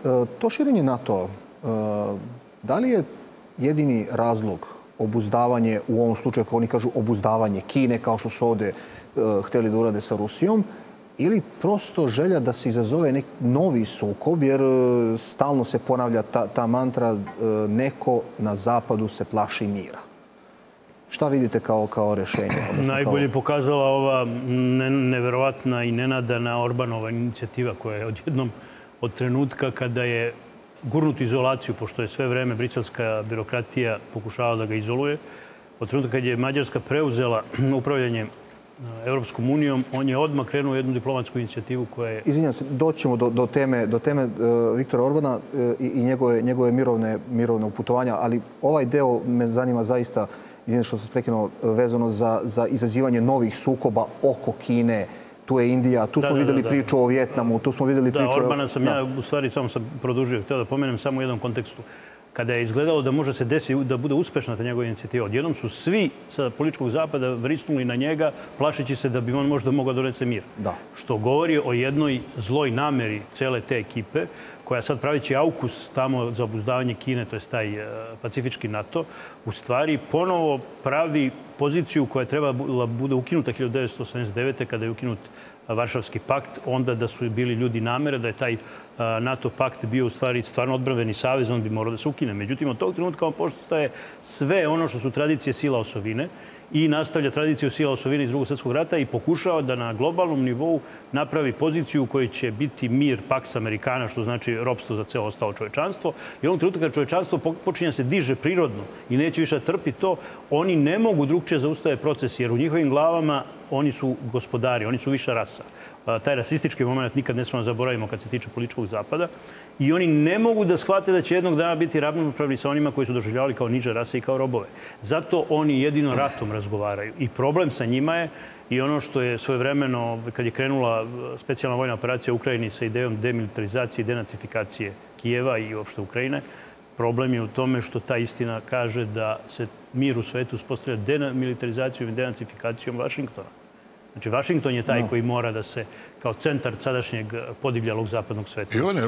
To širenje NATO, da li je jedini razlog obuzdavanje, u ovom slučaju kako oni kažu obuzdavanje Kine, kao što su ovdje htjeli da urade sa Rusijom, ili prosto želja da se izazove neki novi sukob, jer stalno se ponavlja ta mantra neko na zapadu se plaši mira? Šta vidite kao rješenje? Najbolje pokazala ova neverovatna i nenadana Orbanova inicijativa koja je odjednom od trenutka kada je gurnut izolaciju, pošto je sve vreme briselska birokratija pokušavala da ga izoluje, od trenutka kad je Mađarska preuzela upravljanje Evropskom unijom, on je odmah krenuo jednu diplomatsku inicijativu koja je... Izvinjam se, doćemo do teme Viktora Orbana i njegove mirovne uputovanja, ali ovaj deo me zanima zaista, izvinjam što sam prekinuo, vezano za izazivanje novih sukoba oko Kine. Tu je Indija, tu smo vidjeli priču o Vjetnamu, tu smo vidjeli priču... Da, Orbana sam ja, u stvari, samo sam produžio. Htio da pomenem samo u jednom kontekstu. Kada je izgledalo da može se desiti, da bude uspešna ta njegova inicijativa, odjednom su svi sa političkog zapada vrisnuli na njega, plašeći se da bi on možda mogao doneti mir. Što govori o jednoj zloj nameri cele te ekipe, koja sad pravići AUKUS tamo za obuzdavanje Kine, to je taj pacifički NATO, u stvari ponovo pravi poziciju koja treba bude ukinuta 1989. kada je ukinut Varšavski pakt, onda da su bili ljudi namere, da je taj NATO pakt bio u stvari stvarno odbrambeni savez, on bi morao da se ukine. Međutim, od tog trenutka on postaje sve ono što su tradicije sila osovine i nastavlja tradiciju sila osovine iz Drugog svjetskog rata i pokušava da na globalnom nivou napravi poziciju u kojoj će biti mir Pax Americana, što znači ropstvo za celo ostalo čovečanstvo. I u ovom trenutku kad čovečanstvo počinje se diže prirodno i neće više trpi to, oni ne mogu drugčije zaustaviti proces, jer u njihovim glavama oni su gospodari, oni su viša rasa. Taj rasistički moment nikad ne smemo zaboravimo kad se tiče političkog zapada. I oni ne mogu da shvate da će jednog dana biti ravnopravni sa onima koji su doživljavali kao niže rase i kao robove. Zato oni jedino ratom razgovaraju. I problem sa njima je i ono što je svojevremeno, kad je krenula specijalna vojna operacija u Ukrajini sa idejom demilitarizacije i denacifikacije Kijeva i uopšte Ukrajine, problem je u tome što ta istina kaže da se mir u svetu uspostavlja demilitarizacijom i denacifikacijom Vašingtona. Znači, Vašington je taj koji mora da se kao centar sadašnjeg podivljalog zapadnog sveta.